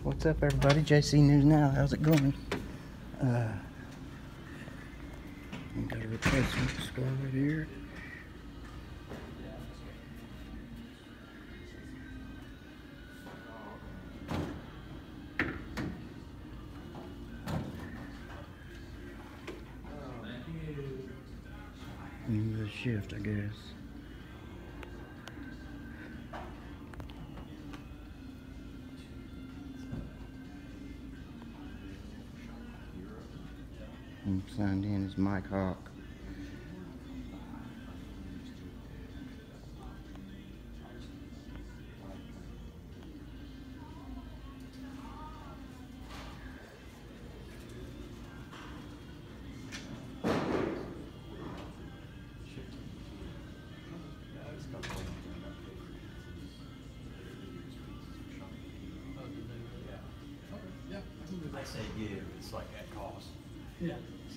What's up, everybody? JC News Now. How's it going? We got a replacement scar right here. New shift, I guess. And signed in as Mike Hawk. I say give, it's like at cost. Yeah. So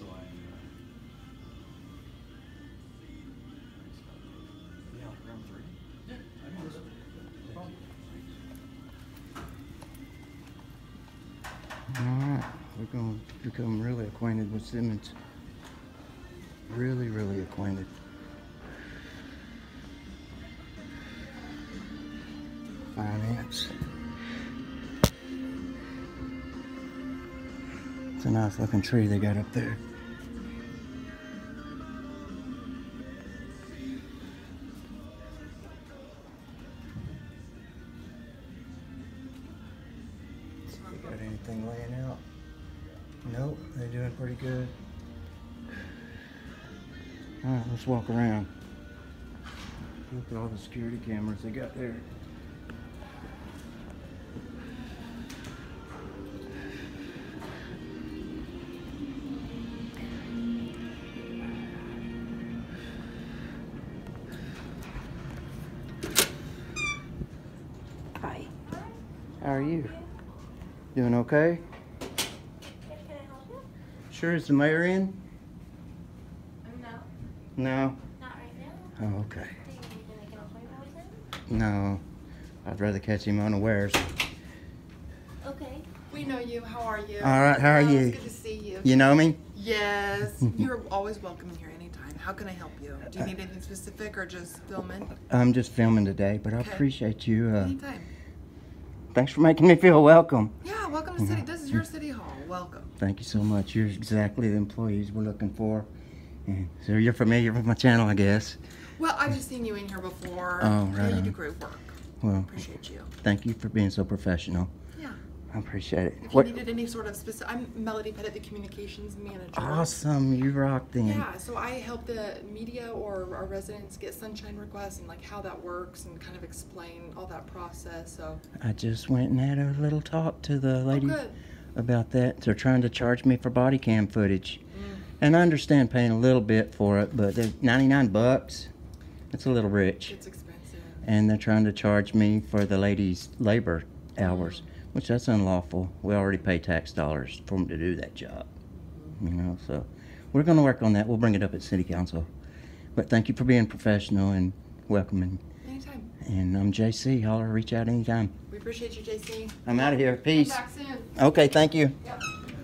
yeah, round 3. Yeah, I can do that. No problem. Alright, we're going to become really acquainted with Simmons. Really, really acquainted. Finance. It's a nice looking tree they got up there. They got anything laying out? Nope, they're doing pretty good. Alright, let's walk around. Look at all the security cameras they got there. Hi. How are you? Doing okay? Can I help you? Sure, is the mayor in? No, No? not right now. Oh, okay. Do you need to make an appointment with him? No. I'd rather catch him unawares. Okay. We know you. How are you? All right, how are Oh, you? It's good to see you. You know me? Yes. You're always welcome here anytime. How can I help you? Do you need anything specific or just filming? I'm just filming today, but I Okay. appreciate you. Anytime. Thanks for making me feel welcome. Yeah, welcome to city. This is your city hall. Welcome. Thank you so much. You're exactly the employees we're looking for. And so you're familiar with my channel, I guess. Well, I've just seen you in here before. Oh, Yeah, right you on. do great work. Well, Appreciate you. thank you for being so professional. Yeah. I appreciate it. If you needed any sort of specific, I'm Melody Pettit, the communications manager. Awesome, you rock then. Yeah, so I help the media or our residents get sunshine requests and like how that works and kind of explain all that process. So I just went and had a little talk to the lady good. about that. They're trying to charge me for body cam footage. Mm. And I understand paying a little bit for it, but they're 99 bucks. It's a little rich. It's expensive. And they're trying to charge me for the ladies' labor hours, which that's unlawful. We already pay tax dollars for them to do that job, you know, so we're going to work on that. We'll bring it up at City Council. But thank you for being professional and welcoming. Anytime. And I'm JC. Holler, reach out anytime. We appreciate you, JC. I'm out of here. Peace. Come back soon. Okay, thank you. Yep.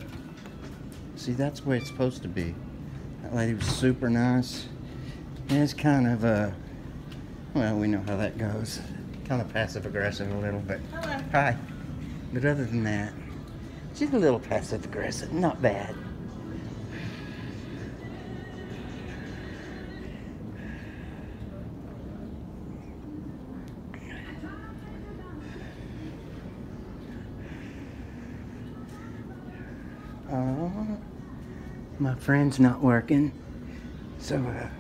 See, that's the way it's supposed to be. That lady was super nice. And it's kind of, well, we know how that goes. Kind of passive-aggressive a little bit. Hello. Hi. But other than that, she's a little passive-aggressive. Not bad. My friend's not working, so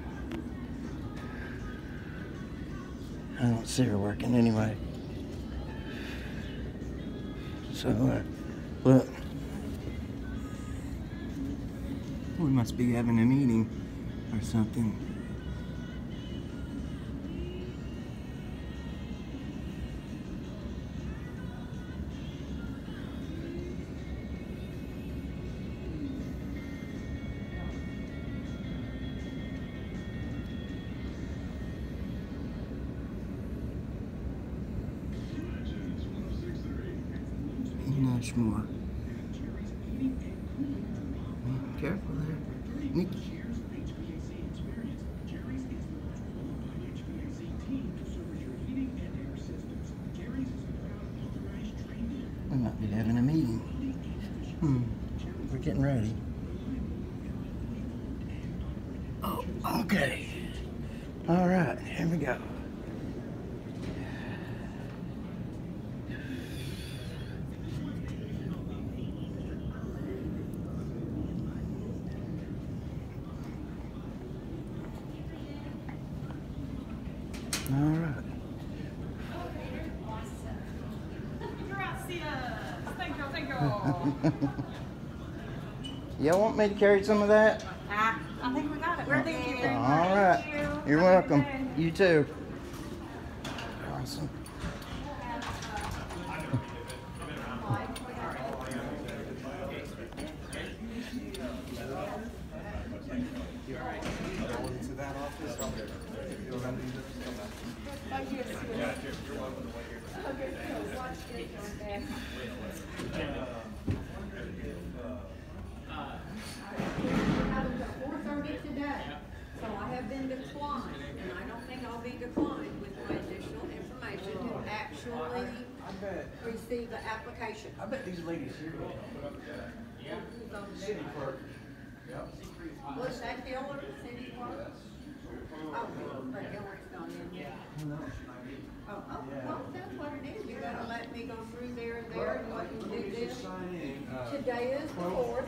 I don't see her working anyway. So, look, we must be having a meeting or something. You know, much more. Careful there. Nikki. We might be having a meeting. We're getting ready. Oh, okay. All right, here we go. All right. Thank you. Y'all want me to carry some of that? I think we got it. Thank you very much. All right. You're welcome. You too. Awesome. So I have been declined, and I don't think I'll be declined with my additional information to actually receive the application. I bet these ladies here. City clerk. Yep. Was that Hillary, city clerk? Oh, but Hillary's not in yet. Oh, well, that's what it is. You gotta let me go through there and there and what you do this. Today is the 4th.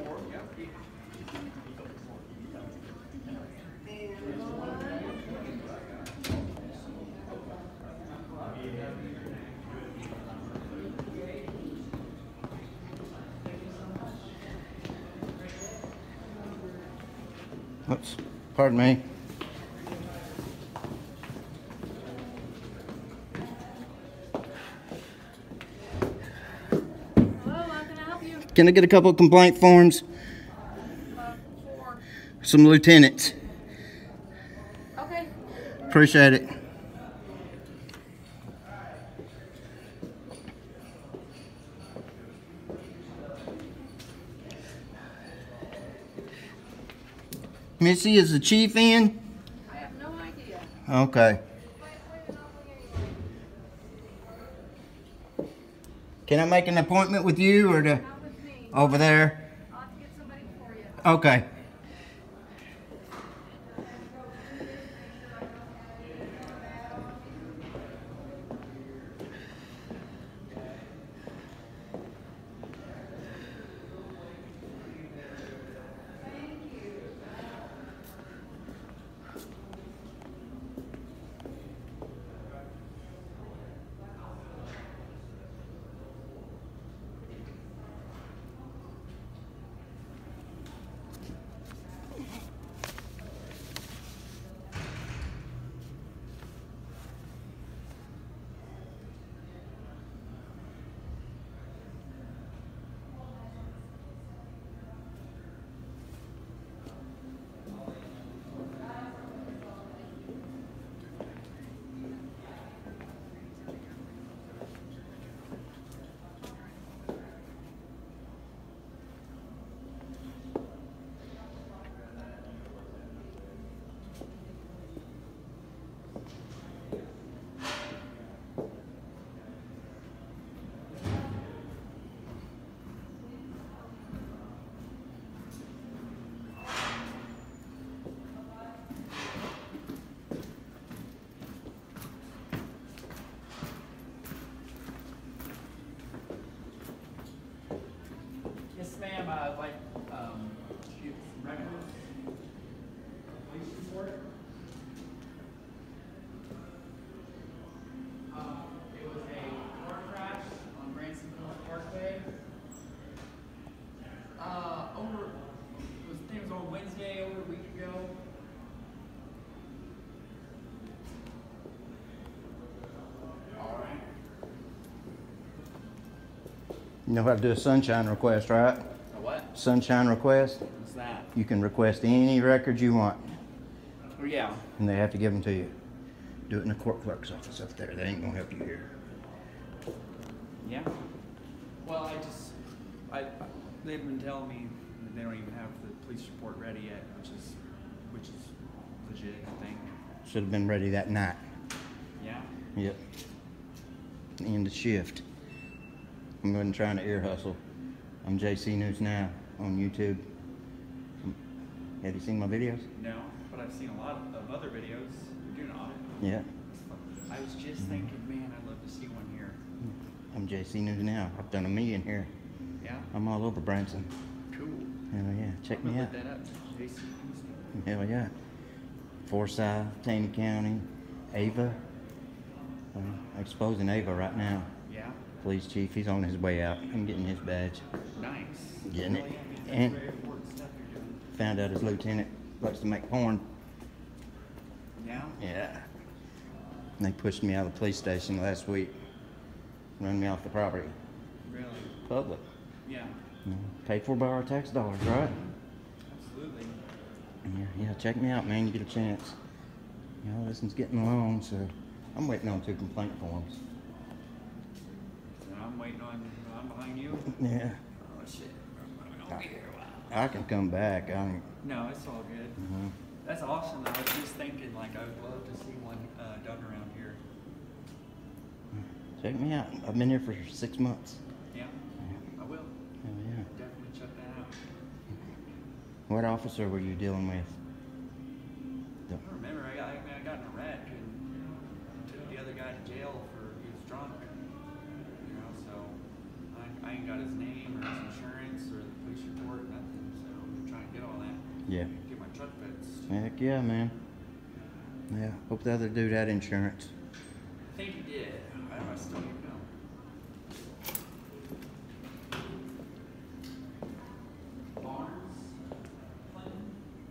Oops, pardon me. Hello, how can I help you? Can I get a couple of complaint forms? For... Some lieutenants. Okay. Appreciate it. Missy, is the chief in? I have no idea. Okay. Can I make an appointment with you or Not with me. over there? I'll have to get somebody for you. Okay. Yes, ma'am. I'd like to get some records. Police report. It was a car crash on Branson Parkway. I think it was on Wednesday, over a week ago. All right. You know how to do a sunshine request, right? A what? Sunshine request. What's that? You can request any records you want, Oh, yeah. and they have to give them to you. Do it in the court clerk's office up there. They ain't gonna help you here. Yeah. Well, I they've been telling me that they don't even have the police report ready yet, which is legit, I think. Should have been ready that night. Yeah. Yep. End of shift. I'm going trying to ear hustle. I'm JC News Now on YouTube. Have you seen my videos? No, but I've seen a lot of other videos. You're doing audit. Yeah. I was just thinking, man, I'd love to see one here. I'm JC News Now. I've done a million here. Yeah. I'm all over Branson. Cool. Hell yeah. Check I'm me gonna out. look that up. JC News. Hell yeah. Forsyth, Taney County, Ava. Exposing Ava right now. Yeah. Police chief, he's on his way out. I'm getting his badge. Nice. Getting it. Oh, yeah, man, that's And very important stuff you're doing. found out his lieutenant likes to make porn. Yeah. Yeah. And they pushed me out of the police station last week. Run me off the property. Really? Public. Yeah. Paid for by our tax dollars, right? Absolutely. Yeah, check me out, man. You get a chance. You know, this one's getting long, so I'm waiting on 2 complaint forms. So I'm waiting on. I'm behind you. Yeah. Oh shit. I'll be here a while. I can come back. No, it's all good. That's awesome. I was just thinking, like, I would love to see one done around here. Check me out. I've been here for 6 months. Yeah, I will. Hell yeah. Definitely check that out. What officer were you dealing with? I don't remember. I got in a wreck and took the other guy to jail for he was drunk. You know, so I ain't got his name or his insurance or the police report, nothing. So I'm trying to get all that. Yeah. Get my truck fixed. Heck yeah, man. Yeah. Hope the other dude had insurance. I think he did. I still don't know. Barnes, Clinton.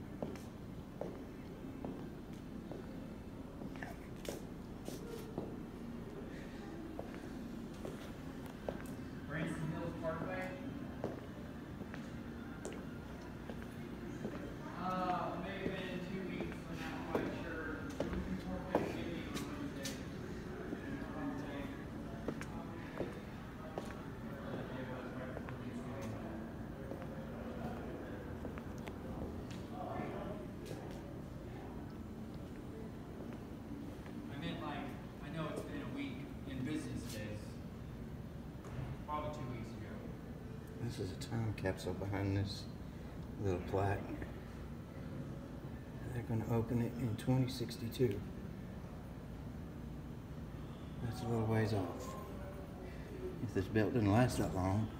Branson Hills Parkway. Maybe in 2 weeks. I'm not quite sure. Maybe Wednesday. I meant like, I know it's been a week in business days. Probably 2 weeks ago. This is a time capsule behind this little plaque. They're going to open it in 2062. That's a little ways off. If this building lasts that long,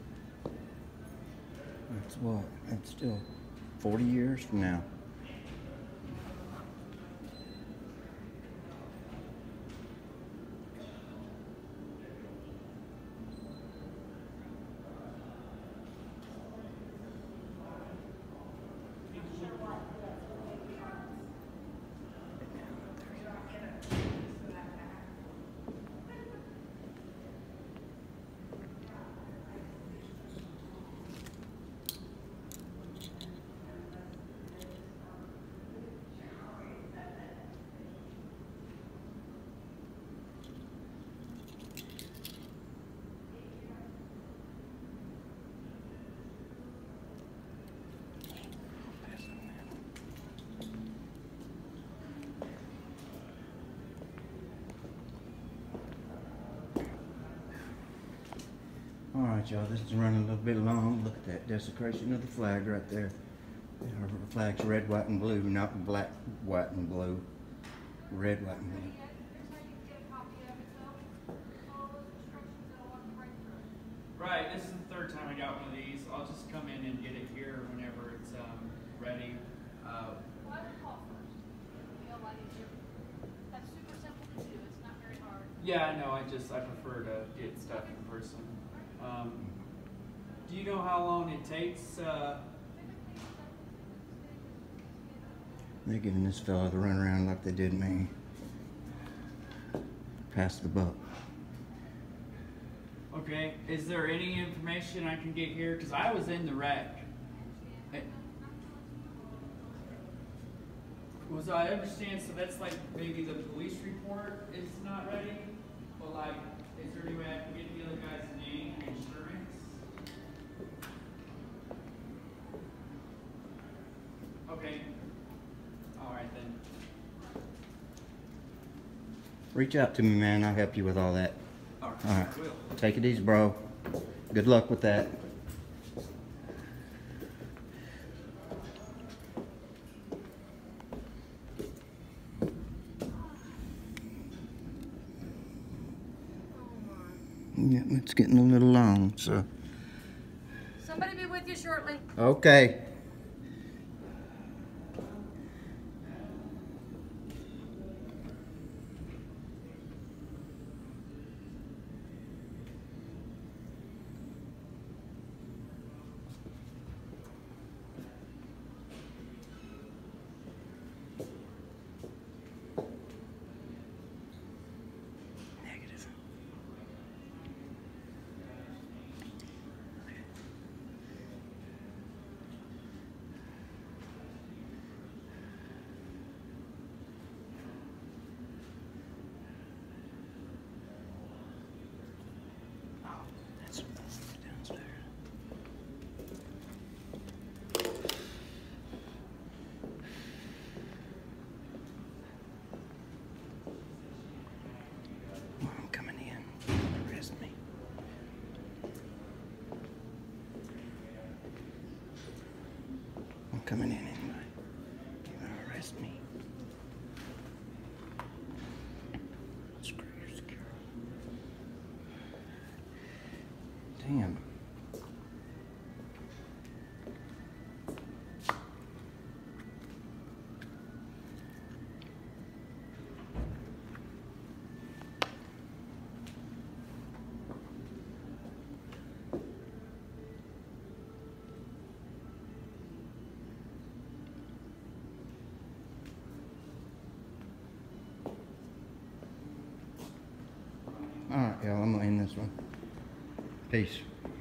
that's what? That's still 40 years from now. All right, y'all, this is running a little bit long. Look at that desecration of the flag right there. Our flag's red, white, and blue, not black, white, and blue. Red, white, and blue. Right, this is the third time I got one of these. I'll just come in and get it here whenever it's ready. Why don't you call first? You know, like that's super simple to do. It's not very hard. Yeah, I know. I prefer to get stuff in person. Do you know how long it takes? They're giving this fella the run around like they did me. Pass the buck. Okay, is there any information I can get here? Because I was in the wreck. Was I understand, so that's like maybe the police report is not ready? But like, is there any way I can get the other guy's name and insurance? Okay. All right then. Reach out to me, man. I'll help you with all that. All right. All right. I will. Take it easy, bro. Good luck with that. Yeah, it's getting a little long, so. Somebody be with you shortly. Okay. Negative. That's downstairs. I'm coming in. Arrest me. I'm coming in anyway. You're gonna arrest me. Screw your security. Damn. All right, y'all, I'm gonna end this one. Peace.